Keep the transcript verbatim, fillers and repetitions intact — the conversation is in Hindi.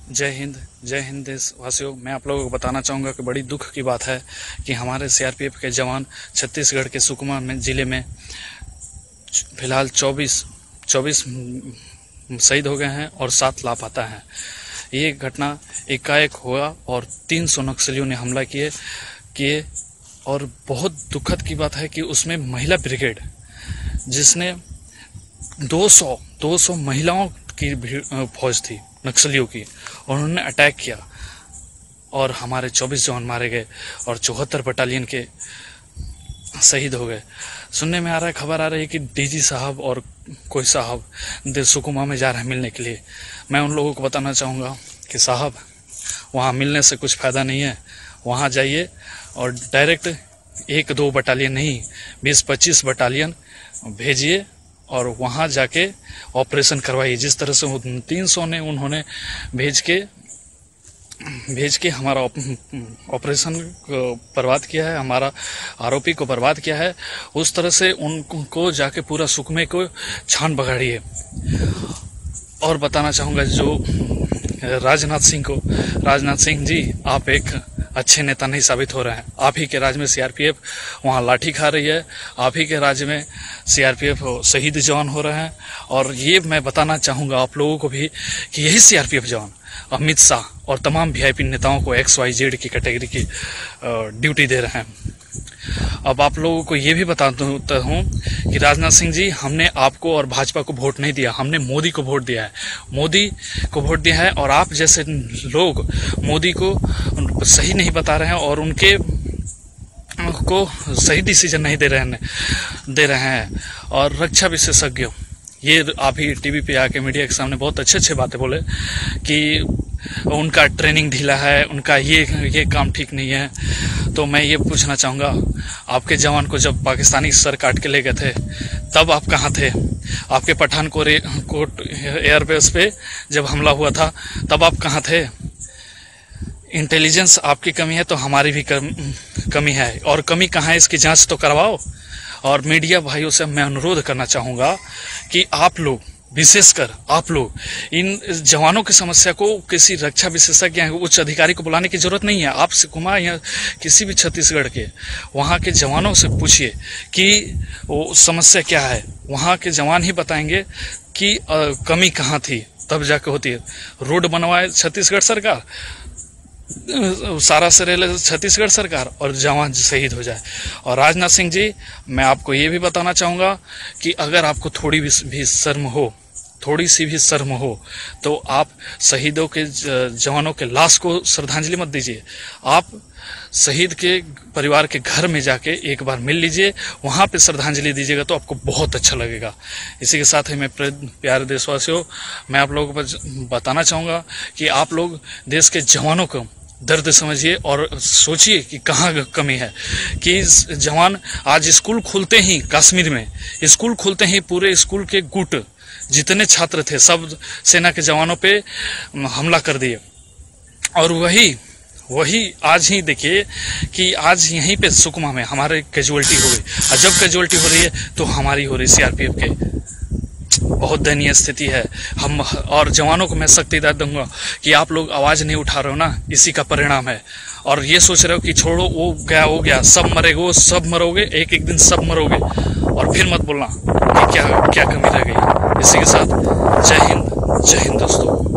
जय हिंद। जय हिंद देशवासियों। मैं आप लोगों को बताना चाहूँगा कि बड़ी दुख की बात है कि हमारे सीआरपीएफ के जवान छत्तीसगढ़ के सुकमा में ज़िले में फिलहाल चौबीस चौबीस शहीद हो गए हैं और सात लापता हैं। ये घटना एकाएक हुआ और तीन सौ नक्सलियों ने हमला किए किए और बहुत दुखद की बात है कि उसमें महिला ब्रिगेड, जिसने दो सौ महिलाओं की फौज थी नक्सलियों की, और उन्होंने अटैक किया और हमारे चौबीस जवान मारे गए और चौहत्तर बटालियन के शहीद हो गए। सुनने में आ रहा है, खबर आ रही है कि डीजी साहब और कोई साहब सुकमा में जा रहे हैं मिलने के लिए। मैं उन लोगों को बताना चाहूँगा कि साहब, वहाँ मिलने से कुछ फ़ायदा नहीं है। वहाँ जाइए और डायरेक्ट एक दो बटालियन नहीं, बीस पच्चीस बटालियन भेजिए और वहाँ जाके ऑपरेशन करवाइए। जिस तरह से तीन सौ ने उन्होंने भेज के भेज के हमारा ऑपरेशन को बर्बाद किया है, हमारा आरोपी को बर्बाद किया है, उस तरह से उनको जाके पूरा सुकमे को छान बगाड़िए। और बताना चाहूँगा जो राजनाथ सिंह को, राजनाथ सिंह जी, आप एक अच्छे नेता नहीं साबित हो रहे हैं। आप ही के राज्य में सीआरपीएफ वहाँ लाठी खा रही है, आप ही के राज्य में सीआरपीएफ शहीद जवान हो रहे हैं। और ये मैं बताना चाहूँगा आप लोगों को भी कि यही सीआरपीएफ जवान अमित शाह और तमाम वीआईपी नेताओं को एक्स वाई जेड की कैटेगरी की ड्यूटी दे रहे हैं। अब आप लोगों को ये भी बताता हूँ कि राजनाथ सिंह जी, हमने आपको और भाजपा को वोट नहीं दिया, हमने मोदी को वोट दिया है। मोदी को वोट दिया है और आप जैसे लोग मोदी को सही नहीं बता रहे हैं और उनके को सही डिसीजन नहीं दे रहे हैं दे रहे हैं और रक्षा विशेषज्ञ, ये आप ही टीवी पे आके मीडिया के सामने बहुत अच्छे अच्छे बातें बोले कि उनका ट्रेनिंग ढीला है, उनका ये ये काम ठीक नहीं है। तो मैं ये पूछना चाहूँगा, आपके जवान को जब पाकिस्तानी सर काट के ले गए थे तब आप कहाँ थे? आपके पठानकोट कोट एयरबेस पे जब हमला हुआ था तब आप कहाँ थे? इंटेलिजेंस आपकी कमी है तो हमारी भी कम, कमी है, और कमी कहाँ है इसकी जांच तो करवाओ। और मीडिया भाइयों से मैं अनुरोध करना चाहूँगा कि आप लोग, विशेषकर आप लोग, इन जवानों की समस्या को किसी रक्षा विशेषज्ञ या उच्च अधिकारी को बुलाने की जरूरत नहीं है। आप सुकमा या किसी भी छत्तीसगढ़ के वहाँ के जवानों से पूछिए कि वो समस्या क्या है। वहाँ के जवान ही बताएंगे कि आ, कमी कहाँ थी, तब जाके होती है। रोड बनवाए छत्तीसगढ़ सरकार, सारा श्रेय छत्तीसगढ़ सरकार, और जवान शहीद हो जाए। और राजनाथ सिंह जी, मैं आपको ये भी बताना चाहूँगा कि अगर आपको थोड़ी भी शर्म हो, थोड़ी सी भी शर्म हो, तो आप शहीदों के जवानों के लाश को श्रद्धांजलि मत दीजिए। आप शहीद के परिवार के घर में जाके एक बार मिल लीजिए, वहाँ पे श्रद्धांजलि दीजिएगा तो आपको बहुत अच्छा लगेगा। इसी के साथ ही मैं प्यारे देशवासियों, मैं आप लोगों को बताना चाहूँगा कि आप लोग देश के जवानों को दर्द समझिए और सोचिए कि कहाँ कमी है। कि जवान आज स्कूल खुलते ही, कश्मीर में स्कूल खुलते ही पूरे स्कूल के गुट जितने छात्र थे सब सेना के जवानों पे हमला कर दिए। और वही वही आज ही देखिए कि आज यहीं पे सुकमा में हमारे कैजुअलिटी हो गई, और जब कैजुअलिटी हो रही है तो हमारी हो रही सीआरपीएफ के। बहुत दयनीय स्थिति है। हम और जवानों को मैं सख्त हिदायत दूंगा कि आप लोग आवाज़ नहीं उठा रहे हो ना, इसी का परिणाम है। और ये सोच रहे हो कि छोड़ो, वो गया हो गया, सब मरेगा, वो सब मरोगे, एक एक दिन सब मरोगे, और फिर मत बोलना कि क्या क्या कमी रह गई। इसी के साथ जय हिंद। जय हिंद दोस्तों।